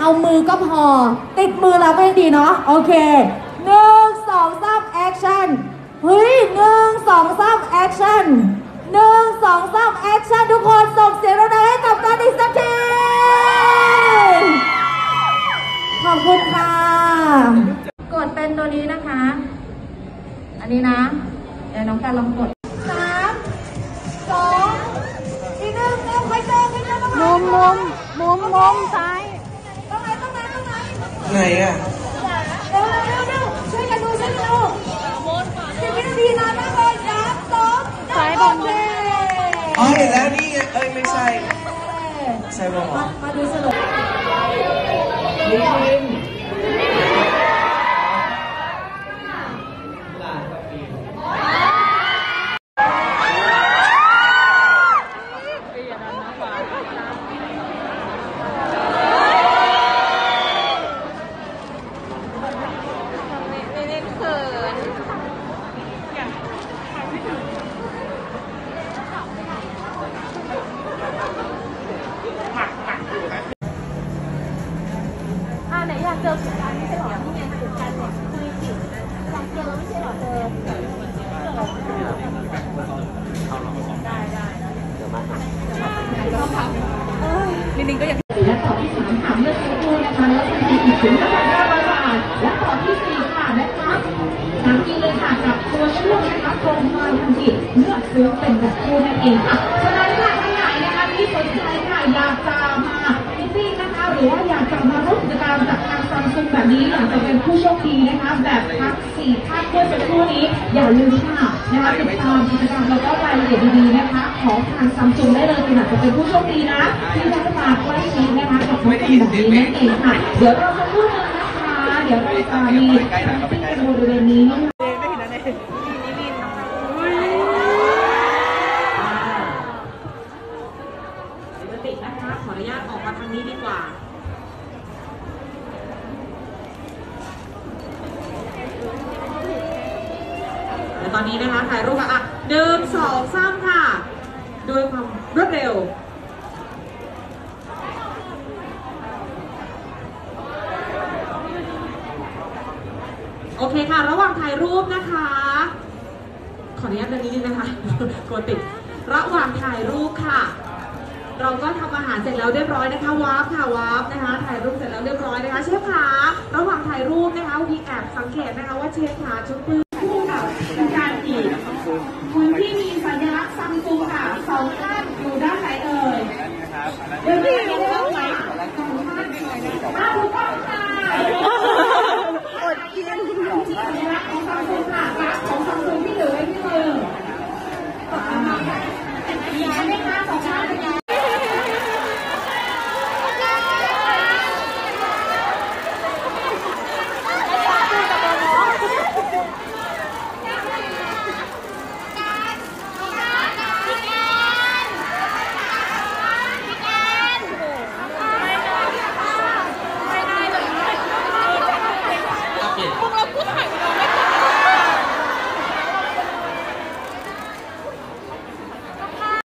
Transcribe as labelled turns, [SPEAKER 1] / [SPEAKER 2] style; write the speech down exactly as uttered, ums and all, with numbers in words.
[SPEAKER 1] เอามือก็พอติดมือเราก็ยังดีเนาะโอเคหนึ่งสองสามแอคชั่นเฮ้ยหนึ่งสองสามแอคชั่นหนึ่งสองสามแอคชั่นทุกคนส่งเสียงเราได้ให้กับการอีกสักทีขอบคุณค่ะกดเป็นตัวนี้นะคะอันนี้นะเดี๋ยวน้องการลองกดสามสองอีกหนึ่งเร็วไปเจอไปเจอมุมมุมมุมมุมซ้ายตรงไหนตรงไหนตรงไหนไหนอ่ะเร็วเร็วเร็วช่วยกันดูช่วยกันดูสิบวินาทีนานมากเลยสามสองสายบอลเลย
[SPEAKER 2] อ๋อเห็นแล้วนี่เอ้ยไม่ใช่ใช่ป่ะ
[SPEAKER 1] มาดูสรุป
[SPEAKER 3] ไหนอยากเจอผู้การไม่ใช่หรอที่ไงผู้การเนี่ยคุยจิ๋วอยากเจอไม่ใช่หรอเจอได้ได้เดี๋ยวมาค่ะลิงลิงก็อยากและต่อที่สามถามเรื่องเงินกู้นะคะแล้วก็มีอีกถึงระดับห้าร้อยบาทและต่อที่สี่ค่ะนะคะถามจริงเลยค่ะกับตัวช่วงนะคะโครงการทันทีเมื่อซื้อเป็นแบบคู่นั่นเองค่ะฉะนั้นค่ะท่านไหนนะคะที่สนใจค่ะอยากจะมาฟิตติ้งนะคะหรือว่าอยากจะมาร่วมกิจกรรมจากทางซัมซุงแบบนี้อยากจะเป็นผู้โชคดีนะคะแบบทั้งสี่ท่านเพื่อเป็นผู้นี้อย่าลืมค่ะนะคะติดตามกิจกรรมแล้วก็รายละเอียดดีๆนะคะของทางซัมซุงได้เลยคุณอาจจะเป็นผู้โชคดีนะที่ได้มาใกล้ชิดนะคะกับน้องคนแบบนี้นั่นเองค่ะเดี๋ยวเราจะพูดกันนะคะเดี๋ยวเราจะมีที่เป็นบริเวณนี้นะคะติดนะคะขออนุญาตออกมาทางนี้ดีกว่าเดี๋ยวตอนนี้นะคะถ่ายรูปค่ะอ่ะหนึ่งสองสามค่ะด้วยความรวดเร็วโอเคค่ะระหว่างถ่ายรูปนะคะขออนุญาตเรื่องนี้นิดนะคะกดติดระหว่างถ่ายรูปค่ะเราก็ทำอาหารเสร็จแล้วเรียบร้อยนะคะวาร์ปค่ะวาร์ปนะคะถ่ายรูปเสร็จแล้วเรียบร้อยนะคะเชฟขาระหว่างถ่ายรูปนะคะมีแอบสังเกตนะคะว่าเชฟขาชุดปืนคู่กับการอีกคนที่มีสัญลักษณ์ซัมซุงค่ะสองท่านอยู่ด้านไหนเอ่ยเดี๋ยวพี่ดูเข้าไหมสองท่านมาถูกต้องค่ะอดกินสัญลักษณ์ของซัมซุงค่ะของซัมซุงที่เหลือไว้ที่มือมีไหมคะสองท่าน